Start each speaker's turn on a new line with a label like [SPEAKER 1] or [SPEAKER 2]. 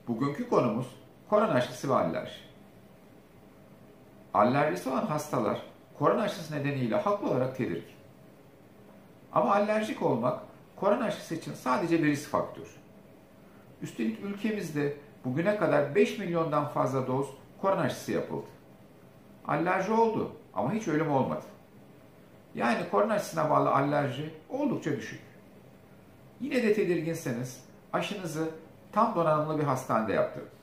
[SPEAKER 1] Bugünkü konumuz korona aşısı ve alerji. Alerjisi olan hastalar korona aşısı nedeniyle haklı olarak tedirgin. Ama alerjik olmak korona aşısı için sadece bir risk faktörü. Üstelik ülkemizde bugüne kadar 5 milyondan fazla doz korona aşısı yapıldı. Alerji oldu ama hiç ölüm olmadı. Yani korona aşısına bağlı alerji oldukça düşük. Yine de tedirginseniz aşınızı tam donanımlı bir hastanede yaptırın.